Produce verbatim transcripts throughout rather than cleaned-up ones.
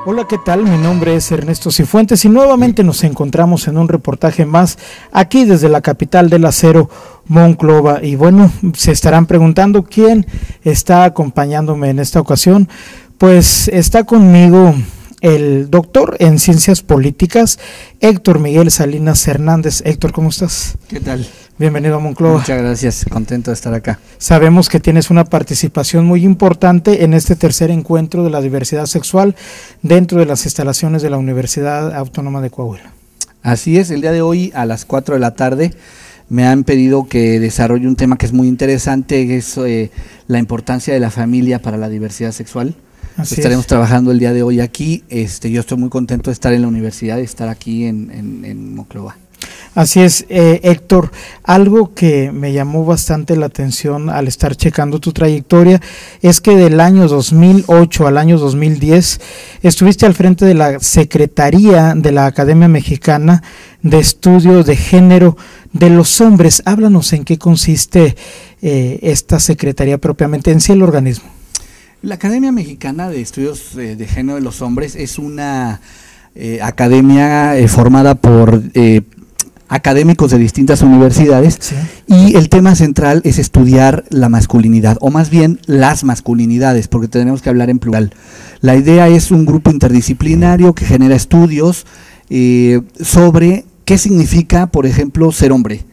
Hola, ¿qué tal? Mi nombre es Ernesto Cifuentes y nuevamente nos encontramos en un reportaje más aquí desde la capital del acero, Monclova. Y bueno, se estarán preguntando quién está acompañándome en esta ocasión. Pues está conmigo el doctor en Ciencias Políticas, Héctor Miguel Salinas Hernández. Héctor, ¿cómo estás? ¿Qué tal? Bienvenido a Monclova. Muchas gracias, contento de estar acá. Sabemos que tienes una participación muy importante en este tercer encuentro de la diversidad sexual dentro de las instalaciones de la Universidad Autónoma de Coahuila. Así es, el día de hoy a las cuatro de la tarde me han pedido que desarrolle un tema que es muy interesante, que es eh, la importancia de la familia para la diversidad sexual. Así Estaremos es. trabajando el día de hoy aquí. Este, yo estoy muy contento de estar en la universidad, de estar aquí en, en, en Monclova. Así es, eh, Héctor, algo que me llamó bastante la atención al estar checando tu trayectoria es que del año dos mil ocho al año dos mil diez estuviste al frente de la Secretaría de la Academia Mexicana de Estudio de Género de los Hombres. Háblanos en qué consiste eh, esta secretaría propiamente, en sí el organismo. La Academia Mexicana de Estudios eh, de Género de los Hombres es una eh, academia eh, formada por eh, académicos de distintas universidades, sí. Y el tema central es estudiar la masculinidad, o más bien las masculinidades, porque tenemos que hablar en plural. La idea es un grupo interdisciplinario que genera estudios eh, sobre qué significa, por ejemplo, ser hombre.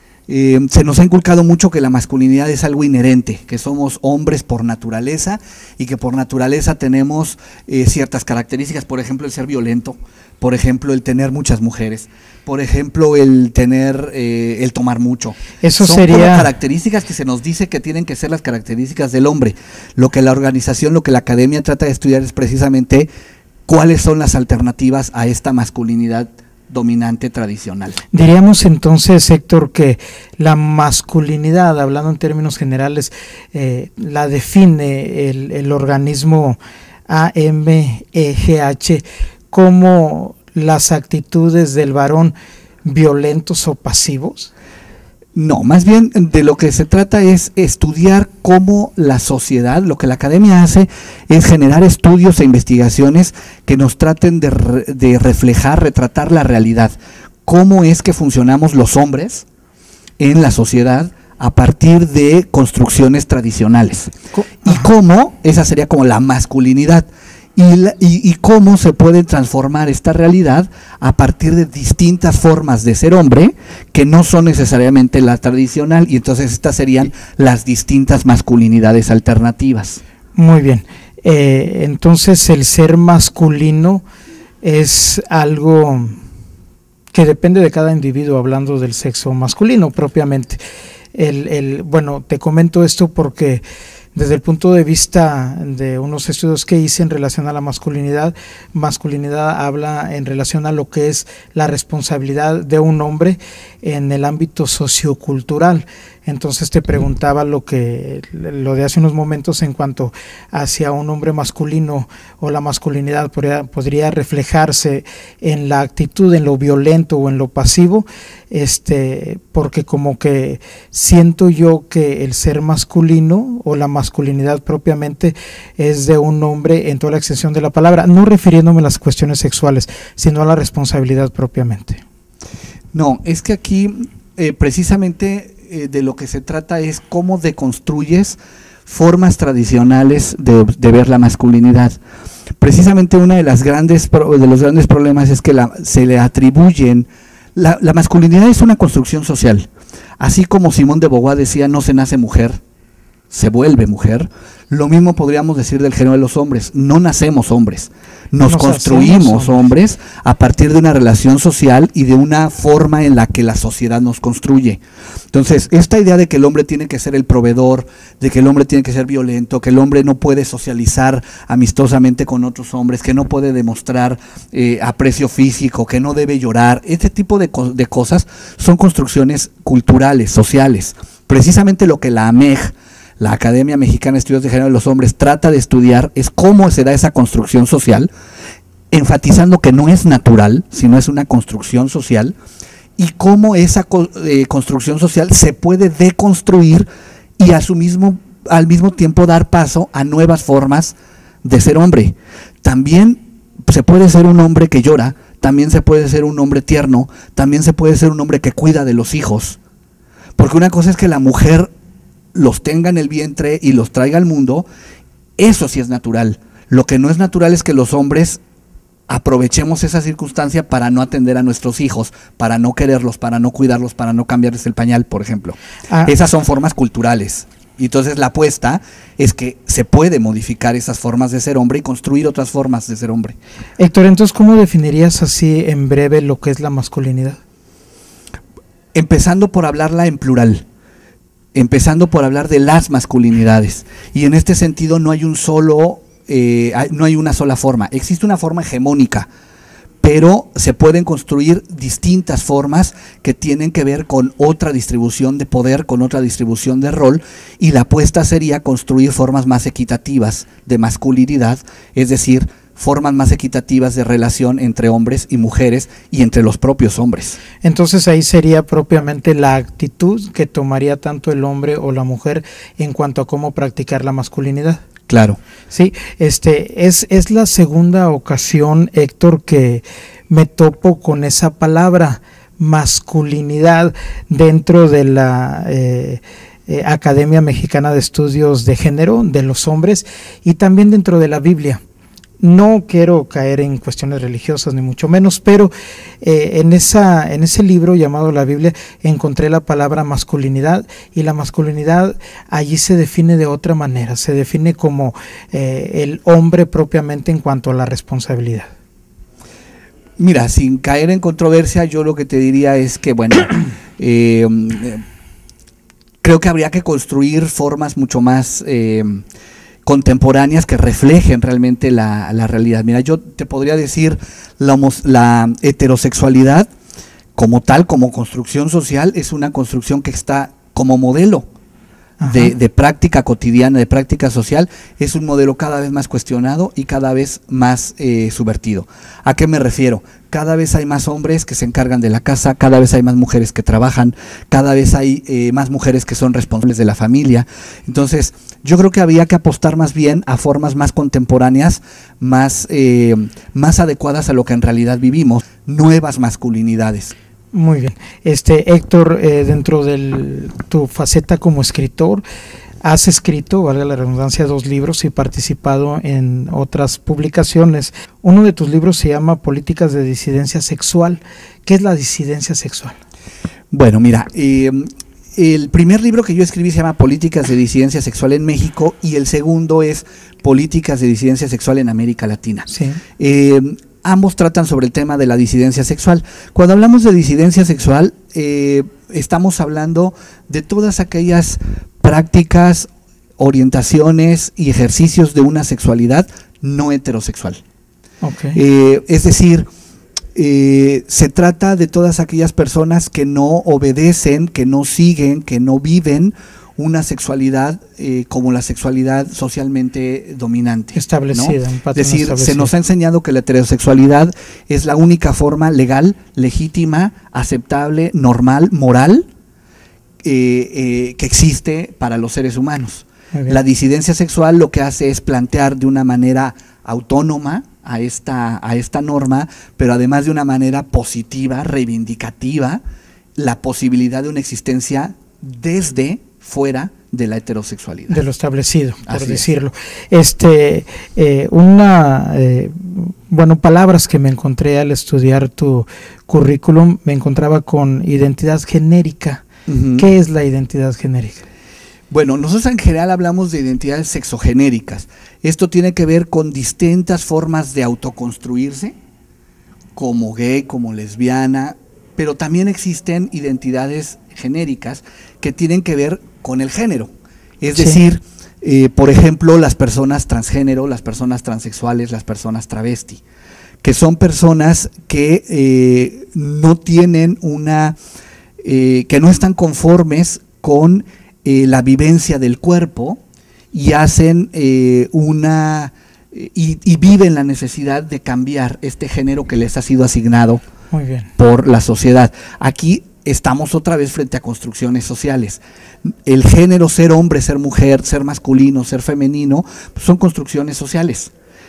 Eh, se nos ha inculcado mucho que la masculinidad es algo inherente, que somos hombres por naturaleza y que por naturaleza tenemos eh, ciertas características, por ejemplo el ser violento, por ejemplo el tener muchas mujeres, por ejemplo el tener, eh, el tomar mucho. Eso Son sería... como características que se nos dice que tienen que ser las características del hombre. Lo que la organización, lo que la academia trata de estudiar es precisamente cuáles son las alternativas a esta masculinidad dominante tradicional. Diríamos entonces, Héctor, que la masculinidad, hablando en términos generales, eh, la define el, el organismo A M E G H como las actitudes del varón violentos o pasivos. No, más bien de lo que se trata es estudiar cómo la sociedad, lo que la academia hace es generar estudios e investigaciones que nos traten de, re, de reflejar, retratar la realidad, cómo es que funcionamos los hombres en la sociedad a partir de construcciones tradicionales y cómo, esa sería como la masculinidad. Y, la, y, y cómo se puede transformar esta realidad a partir de distintas formas de ser hombre que no son necesariamente la tradicional, y entonces estas serían las distintas masculinidades alternativas. Muy bien, eh, entonces el ser masculino es algo que depende de cada individuo, hablando del sexo masculino propiamente. El, el, bueno, te comento esto porque desde el punto de vista de unos estudios que hice en relación a la masculinidad, masculinidad habla en relación a lo que es la responsabilidad de un hombre en el ámbito sociocultural. Entonces te preguntaba lo que lo de hace unos momentos en cuanto hacia un hombre masculino o la masculinidad podría, podría reflejarse en la actitud, en lo violento o en lo pasivo, este, porque como que siento yo que el ser masculino o la masculinidad propiamente es de un hombre en toda la extensión de la palabra, no refiriéndome a las cuestiones sexuales, sino a la responsabilidad propiamente. No, es que aquí eh, precisamente eh, de lo que se trata es cómo deconstruyes formas tradicionales de, de ver la masculinidad. Precisamente una de las grandes de los grandes problemas es que la, se le atribuyen la, la masculinidad es una construcción social, así como Simón de Beauvoir decía no se nace mujer, se vuelve mujer. Lo mismo podríamos decir del género de los hombres, no nacemos hombres, nos, nos construimos hombres. hombres a partir de una relación social y de una forma en la que la sociedad nos construye. Entonces, esta idea de que el hombre tiene que ser el proveedor, de que el hombre tiene que ser violento, que el hombre no puede socializar amistosamente con otros hombres, que no puede demostrar eh, aprecio físico, que no debe llorar, este tipo de, co de cosas son construcciones culturales, sociales. Precisamente lo que la A M E G, la Academia Mexicana de Estudios de Género de los Hombres, trata de estudiar es cómo se da esa construcción social, enfatizando que no es natural, sino es una construcción social, y cómo esa eh, construcción social se puede deconstruir y a su mismo, al mismo tiempo dar paso a nuevas formas de ser hombre. También se puede ser un hombre que llora, también se puede ser un hombre tierno, también se puede ser un hombre que cuida de los hijos. Porque una cosa es que la mujer los tenga en el vientre y los traiga al mundo, eso sí es natural. Lo que no es natural es que los hombres aprovechemos esa circunstancia para no atender a nuestros hijos, para no quererlos, para no cuidarlos, para no cambiarles el pañal, por ejemplo. Ah. Esas son formas culturales. Y entonces la apuesta es que se puede modificar esas formas de ser hombre y construir otras formas de ser hombre. Héctor, entonces, ¿cómo definirías así en breve lo que es la masculinidad? Empezando por hablarla en plural, empezando por hablar de las masculinidades. Y en este sentido no hay un solo, eh, no hay una sola forma. Existe una forma hegemónica, pero se pueden construir distintas formas que tienen que ver con otra distribución de poder, con otra distribución de rol, y la apuesta sería construir formas más equitativas de masculinidad, es decir, formas más equitativas de relación entre hombres y mujeres y entre los propios hombres. Entonces ahí sería propiamente la actitud que tomaría tanto el hombre o la mujer en cuanto a cómo practicar la masculinidad. Claro. Sí, este es, es la segunda ocasión, Héctor, que me topo con esa palabra, masculinidad, dentro de la eh, eh, Academia Mexicana de Estudios de Género de los hombres y también dentro de la Biblia. No quiero caer en cuestiones religiosas ni mucho menos, pero eh, en, esa, en ese libro llamado la Biblia encontré la palabra masculinidad, y la masculinidad allí se define de otra manera, se define como eh, el hombre propiamente en cuanto a la responsabilidad. Mira, sin caer en controversia, yo lo que te diría es que, bueno, eh, creo que habría que construir formas mucho más Eh, contemporáneas que reflejen realmente la, la realidad. Mira, yo te podría decir la, la heterosexualidad como tal, como construcción social, es una construcción que está como modelo de, de práctica cotidiana, de práctica social, es un modelo cada vez más cuestionado y cada vez más eh, subvertido. ¿A qué me refiero? Cada vez hay más hombres que se encargan de la casa, cada vez hay más mujeres que trabajan, cada vez hay eh, más mujeres que son responsables de la familia. Entonces, yo creo que habría que apostar más bien a formas más contemporáneas, más, eh, más adecuadas a lo que en realidad vivimos, nuevas masculinidades. Muy bien. Este, Héctor, eh, dentro de tu faceta como escritor, has escrito, valga la redundancia, dos libros y participado en otras publicaciones. Uno de tus libros se llama Políticas de Disidencia Sexual. ¿Qué es la disidencia sexual? Bueno, mira, eh, el primer libro que yo escribí se llama Políticas de Disidencia Sexual en México y el segundo es Políticas de Disidencia Sexual en América Latina. Sí. Eh, ambos tratan sobre el tema de la disidencia sexual. Cuando hablamos de disidencia sexual, eh, estamos hablando de todas aquellas prácticas, orientaciones y ejercicios de una sexualidad no heterosexual. Okay. Eh, es decir, eh, se trata de todas aquellas personas que no obedecen, que no siguen, que no viven una sexualidad eh, como la sexualidad socialmente dominante. Establecida. ¿no? Es decir, se nos ha enseñado que la heterosexualidad es la única forma legal, legítima, aceptable, normal, moral, eh, eh, que existe para los seres humanos. La disidencia sexual lo que hace es plantear de una manera autónoma a esta, a esta norma, pero además de una manera positiva, reivindicativa, la posibilidad de una existencia desde fuera de la heterosexualidad. De lo establecido, por Así decirlo. Es. Este, eh, una, eh, bueno, palabras que me encontré al estudiar tu currículum, me encontraba con identidad genérica. Uh-huh. ¿Qué es la identidad genérica? Bueno, nosotros en general hablamos de identidades sexogenéricas. Esto tiene que ver con distintas formas de autoconstruirse, como gay, como lesbiana, pero también existen identidades genéricas que tienen que ver con el género. Es sí. decir, eh, por ejemplo, las personas transgénero, las personas transexuales, las personas travesti, que son personas que eh, no tienen una, eh, que no están conformes con eh, la vivencia del cuerpo y hacen eh, una, eh, y, y viven la necesidad de cambiar este género que les ha sido asignado Muy bien. por la sociedad. Aquí estamos otra vez frente a construcciones sociales. El género, ser hombre, ser mujer, ser masculino, ser femenino, pues son construcciones sociales.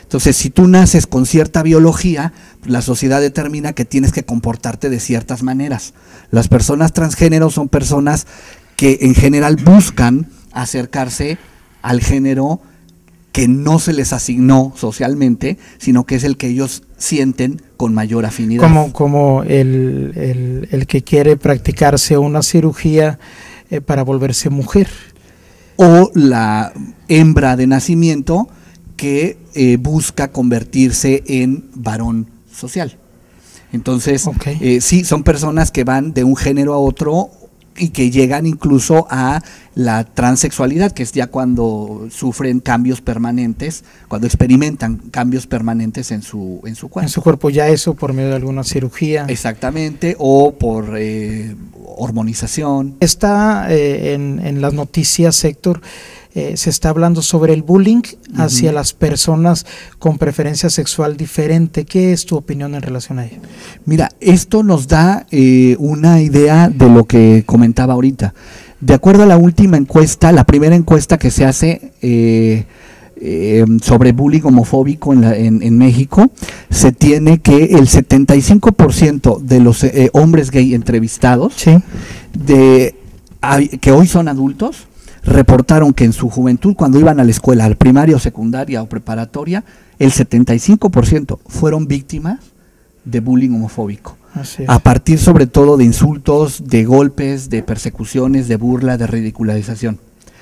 Entonces, si tú naces con cierta biología, la sociedad determina que tienes que comportarte de ciertas maneras. Las personas transgénero son personas que en general buscan acercarse al género que no se les asignó socialmente, sino que es el que ellos sienten con mayor afinidad. Como, como el, el, el que quiere practicarse una cirugía eh, para volverse mujer. O la hembra de nacimiento que eh, busca convertirse en varón social. Entonces, okay. eh, sí, son personas que van de un género a otro y que llegan incluso a la transexualidad, que es ya cuando sufren cambios permanentes, cuando experimentan cambios permanentes en su, en su cuerpo. En su cuerpo, ya eso por medio de alguna cirugía. Exactamente, o por eh, hormonización. Está eh, en, en las noticias, Héctor, eh, se está hablando sobre el bullying hacia uh-huh. las personas con preferencia sexual diferente. ¿Qué es tu opinión en relación a ello? Mira, esto nos da eh, una idea de lo que comentaba ahorita. De acuerdo a la última encuesta, la primera encuesta que se hace eh, eh, sobre bullying homofóbico en, la, en, en México, se tiene que el setenta y cinco por ciento de los eh, hombres gay entrevistados, sí. de, a, que hoy son adultos, reportaron que en su juventud, cuando iban a la escuela, al primaria o secundaria o preparatoria, el setenta y cinco por ciento fueron víctimas de bullying homofóbico. A partir sobre todo de insultos, de golpes, de persecuciones, de burla, de ridicularización.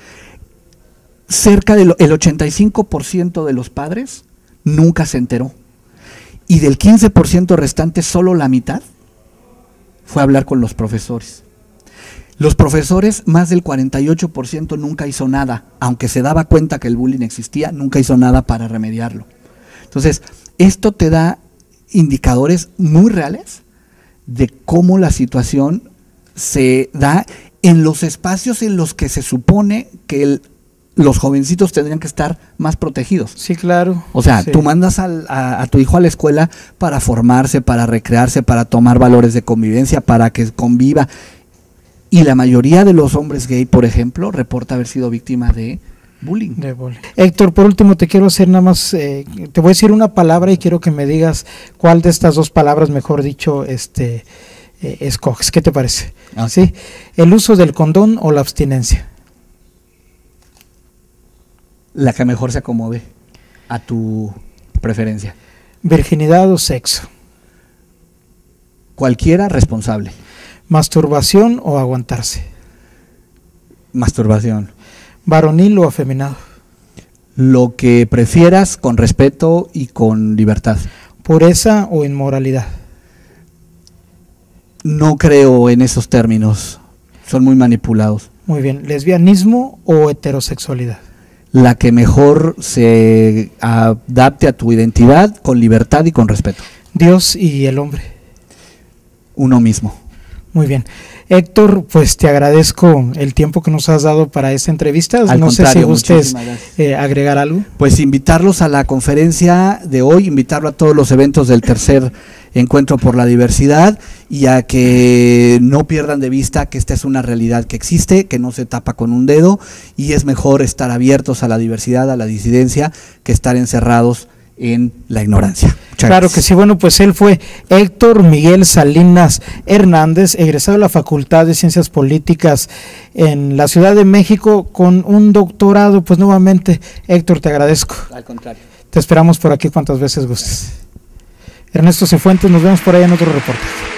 Cerca del el ochenta y cinco por ciento de los padres nunca se enteró. Y del quince por ciento restante, solo la mitad fue a hablar con los profesores. Los profesores, más del cuarenta y ocho por ciento nunca hizo nada, aunque se daba cuenta que el bullying existía, nunca hizo nada para remediarlo. Entonces, esto te da indicadores muy reales de cómo la situación se da en los espacios en los que se supone que el, los jovencitos tendrían que estar más protegidos. Sí, claro. O sea, sí. tú mandas al, a, a tu hijo a la escuela para formarse, para recrearse, para tomar valores de convivencia, para que conviva. Y la mayoría de los hombres gay, por ejemplo, reporta haber sido víctima de bullying. De bullying. Héctor, por último te quiero hacer nada más, eh, te voy a decir una palabra y quiero que me digas cuál de estas dos palabras, mejor dicho, este eh, escoges. ¿Qué te parece? Okay. ¿Sí? ¿El uso del condón o la abstinencia? La que mejor se acomode a tu preferencia. ¿Virginidad o sexo? Cualquiera responsable. ¿Masturbación o aguantarse? Masturbación. ¿Varonil o afeminado? Lo que prefieras, con respeto y con libertad. ¿Pureza o inmoralidad? No creo en esos términos, son muy manipulados. Muy bien. ¿Lesbianismo o heterosexualidad? La que mejor se adapte a tu identidad, con libertad y con respeto. ¿Dios y el hombre? Uno mismo. Muy bien. Héctor, pues te agradezco el tiempo que nos has dado para esta entrevista. Al no sé si gustes eh, agregar algo. Pues invitarlos a la conferencia de hoy, invitarlo a todos los eventos del tercer encuentro por la diversidad y a que no pierdan de vista que esta es una realidad que existe, que no se tapa con un dedo y es mejor estar abiertos a la diversidad, a la disidencia, que estar encerrados en la ignorancia. Muchas claro gracias. Que sí. Bueno, pues él fue Héctor Miguel Salinas Hernández, egresado de la Facultad de Ciencias Políticas en la Ciudad de México con un doctorado. Pues nuevamente, Héctor, te agradezco. Al contrario. Te esperamos por aquí cuantas veces gustes. Ernesto Cifuentes, nos vemos por ahí en otro reporte.